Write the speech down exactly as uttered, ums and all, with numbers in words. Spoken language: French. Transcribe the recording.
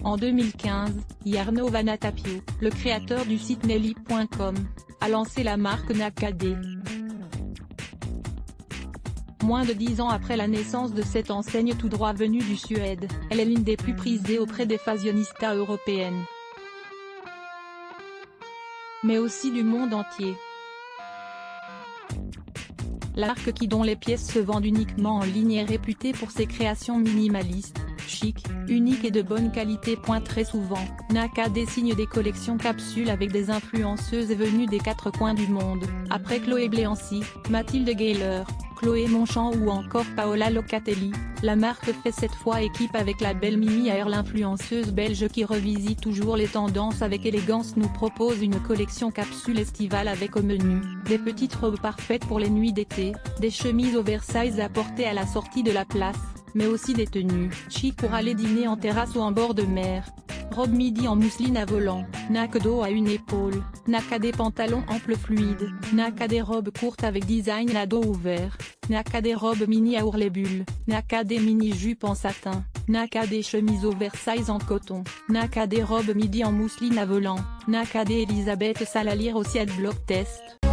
En deux mille quinze, Jarno Vanhatapio, le créateur du site Nelly point com, a lancé la marque Nakade. Moins de dix ans après la naissance de cette enseigne tout droit venue du Suède, elle est l'une des plus prisées auprès des fashionistas européennes, mais aussi du monde entier. La marque qui dont les pièces se vendent uniquement en ligne est réputée pour ses créations minimalistes, chic, uniques et de bonne qualité. Très souvent, Nakade signe des collections capsules avec des influenceuses venues des quatre coins du monde, après Chloé Bléancy, Mathilde Gayler, Chloé Monchamp ou encore Paola Locatelli. La marque fait cette fois équipe avec la belle Mimi Aer, l'influenceuse belge qui revisite toujours les tendances avec élégance nous propose une collection capsule estivale avec au menu, des petites robes parfaites pour les nuits d'été, des chemises oversize à porter à la sortie de la place, mais aussi des tenues chic pour aller dîner en terrasse ou en bord de mer. Robe midi en mousseline à volant, Nakade à une épaule, Nakade pantalon ample fluide, Nakade robe courte avec design à dos ouvert, Nakade robe mini à ourlet-bulles, Nakade mini jupe en satin, Nakade chemise oversize en coton, Nakade robe midi en mousseline à volant, Nakade Elisabeth Salalier au Ciel Block Test.